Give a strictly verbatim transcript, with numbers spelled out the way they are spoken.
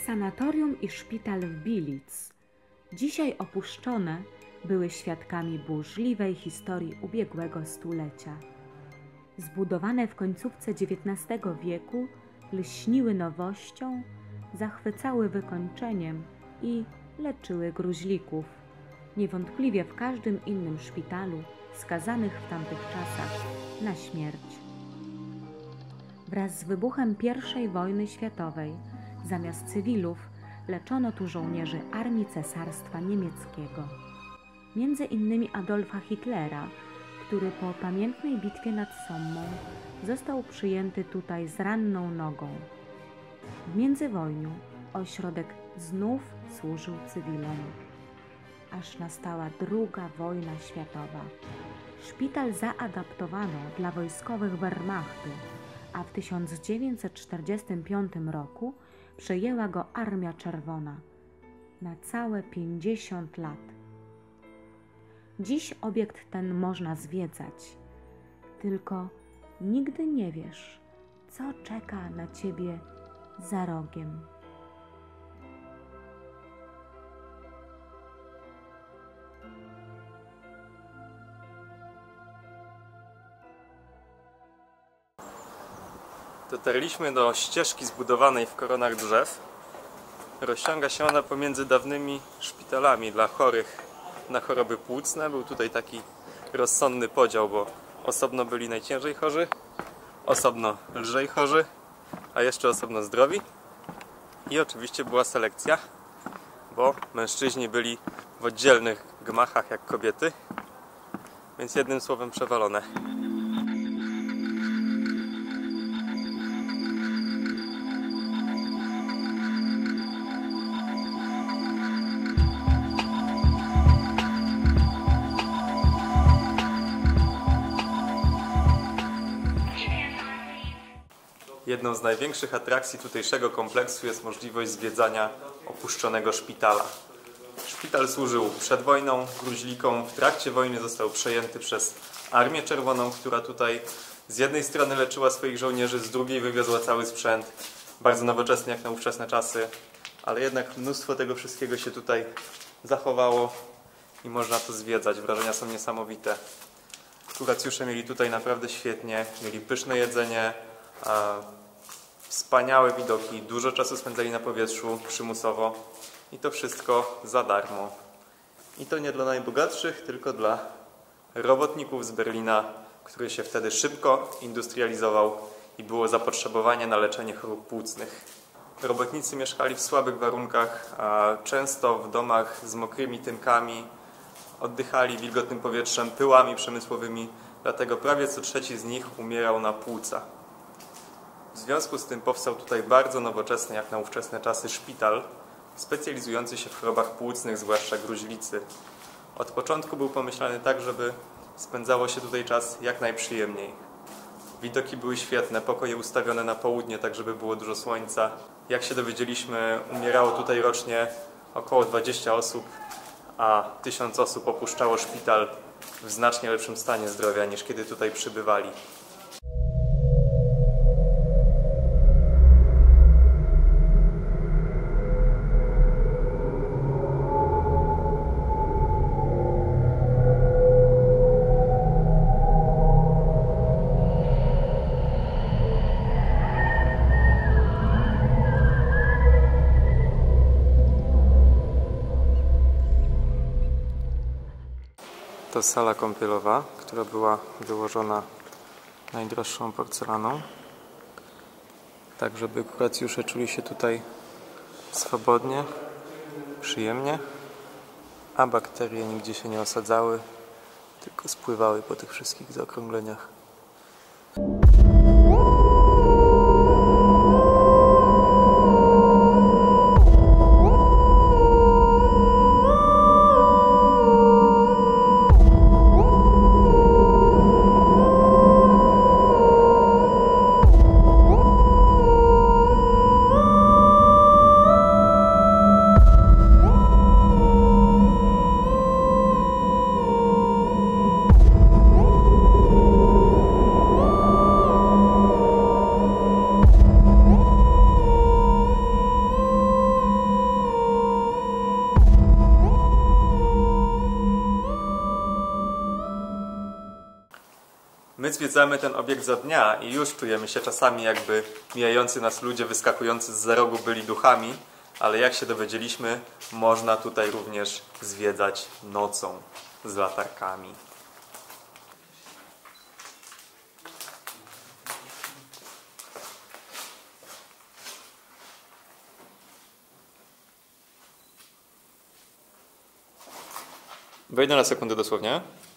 sanatorium i szpital w Bilic, dzisiaj opuszczone, były świadkami burzliwej historii ubiegłego stulecia. Zbudowane w końcówce dziewiętnastego wieku, lśniły nowością, zachwycały wykończeniem i leczyły gruźlików. Niewątpliwie w każdym innym szpitalu skazanych w tamtych czasach na śmierć. Wraz z wybuchem pierwszej wojny światowej zamiast cywilów leczono tu żołnierzy armii Cesarstwa Niemieckiego. Między innymi Adolfa Hitlera, który po pamiętnej bitwie nad Sommą został przyjęty tutaj z ranną nogą. W międzywojniu ośrodek znów służył cywilom, aż nastała druga wojna światowa. Szpital zaadaptowano dla wojskowych Wehrmachtu, a w tysiąc dziewięćset czterdziestym piątym roku przejęła go Armia Czerwona na całe pięćdziesiąt lat. Dziś obiekt ten można zwiedzać, tylko nigdy nie wiesz, co czeka na ciebie za rogiem. Dotarliśmy do ścieżki zbudowanej w koronach drzew. Rozciąga się ona pomiędzy dawnymi szpitalami dla chorych na choroby płucne. Był tutaj taki rozsądny podział, bo osobno byli najciężej chorzy, osobno lżej chorzy, a jeszcze osobno zdrowi. I oczywiście była selekcja, bo mężczyźni byli w oddzielnych gmachach jak kobiety, więc jednym słowem przewalone. Jedną z największych atrakcji tutejszego kompleksu jest możliwość zwiedzania opuszczonego szpitala. Szpital służył przed wojną gruźlikom, w trakcie wojny został przejęty przez Armię Czerwoną, która tutaj z jednej strony leczyła swoich żołnierzy, z drugiej wywiozła cały sprzęt, bardzo nowoczesny jak na ówczesne czasy, ale jednak mnóstwo tego wszystkiego się tutaj zachowało i można to zwiedzać. Wrażenia są niesamowite. Kuracjusze mieli tutaj naprawdę świetnie, mieli pyszne jedzenie, a wspaniałe widoki, dużo czasu spędzali na powietrzu przymusowo i to wszystko za darmo. I to nie dla najbogatszych, tylko dla robotników z Berlina, który się wtedy szybko industrializował i było zapotrzebowanie na leczenie chorób płucnych. Robotnicy mieszkali w słabych warunkach, a często w domach z mokrymi tynkami, oddychali wilgotnym powietrzem, pyłami przemysłowymi, dlatego prawie co trzeci z nich umierał na płuca. W związku z tym powstał tutaj bardzo nowoczesny, jak na ówczesne czasy, szpital specjalizujący się w chorobach płucnych, zwłaszcza gruźlicy. Od początku był pomyślany tak, żeby spędzało się tutaj czas jak najprzyjemniej. Widoki były świetne, pokoje ustawione na południe, tak żeby było dużo słońca. Jak się dowiedzieliśmy, umierało tutaj rocznie około dwadzieścia osób, a tysiąc osób opuszczało szpital w znacznie lepszym stanie zdrowia niż kiedy tutaj przybywali. To sala kąpielowa, która była wyłożona najdroższą porcelaną, tak żeby kuracjusze czuli się tutaj swobodnie, przyjemnie, a bakterie nigdzie się nie osadzały, tylko spływały po tych wszystkich zaokrągleniach. My zwiedzamy ten obiekt za dnia i już czujemy się czasami, jakby mijający nas ludzie wyskakujący z za rogu byli duchami, ale jak się dowiedzieliśmy, można tutaj również zwiedzać nocą z latarkami. Wejdę na sekundę dosłownie.